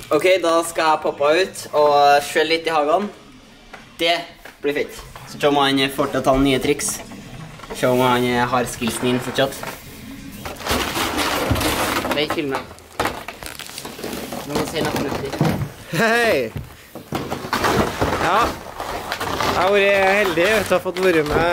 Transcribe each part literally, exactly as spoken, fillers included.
Ok, da skal jeg poppe ut og skjølle litt i hagen. Det blir fint. Så se om han får til å ta nye triks. Se om han har skillsen inn fortsatt. Hei, filmen. Nå må jeg si noe fornuftig. Hei! Ja, jeg har vært heldig til å ha fått være med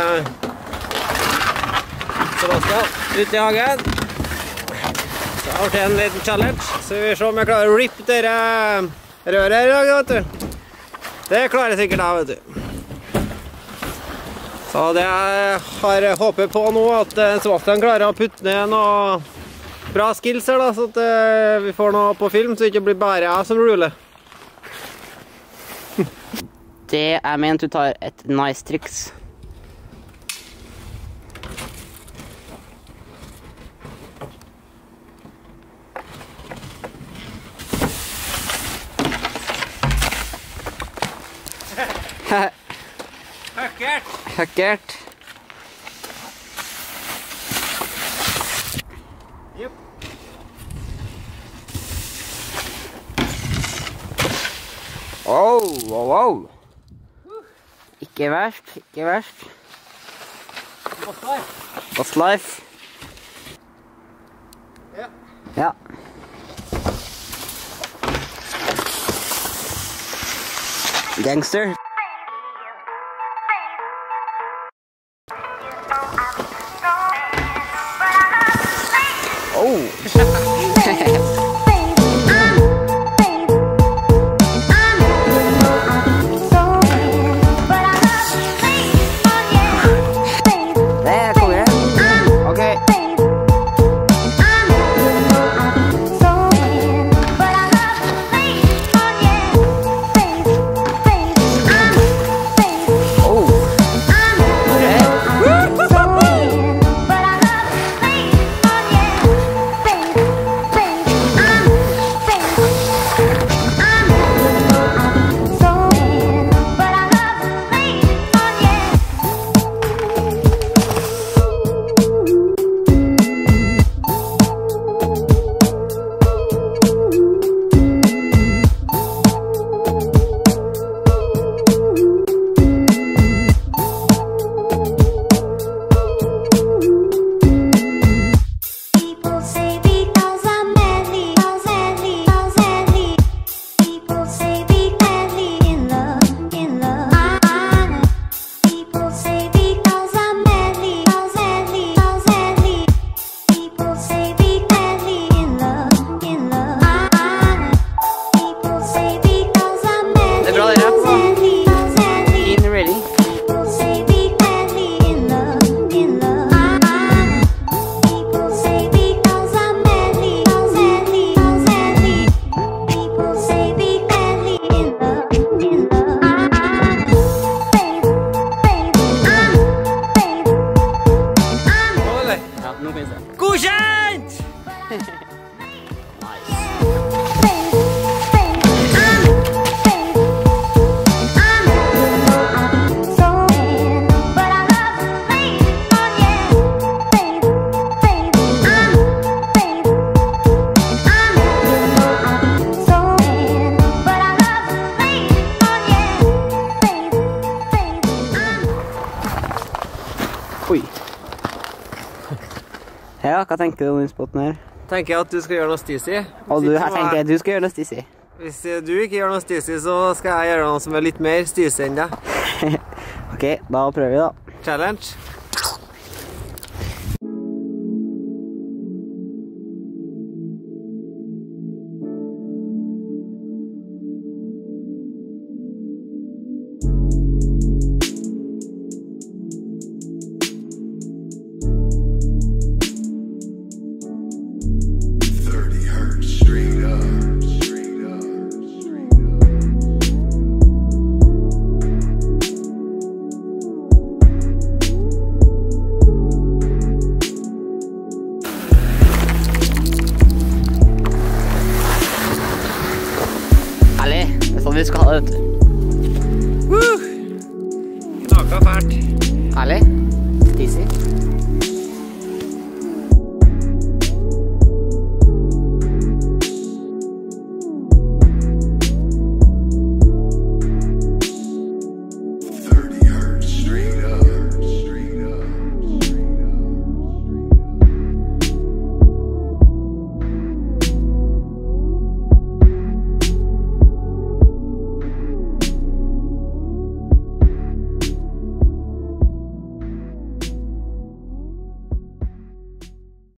Sebastian ut i hagen. Så jeg har vært en liten challenge, så vi ser om jeg klarer å rippe dere røret her i dag, vet du. Det klarer jeg sikkert da, vet du. Så det jeg har håpet på nå, at Sebastian klarer å putte ned noe bra skills her da, så at vi får noe på film, så det ikke blir bare jeg som ruler. Det er ment du tar et nice triks. Høkkert! Høkkert. Jupp. Oh, wow, wow. Ikke verst, ikke verst. Boss life. Boss life. Ja. Ja. Gangster. Oh. Godkjent! Oi. Ja, hva tenker du om den spotten her? Tenker jeg at du skal gjøre noe stisig. Og du, jeg tenker at du skal gjøre noe stisig. Hvis du ikke gjør noe stisig, så skal jeg gjøre noe som er litt mer stisig enn deg. Ok, da prøver vi da. Challenge. Vi skal ha det, vet du. Woo! Knaka fælt. Herlig.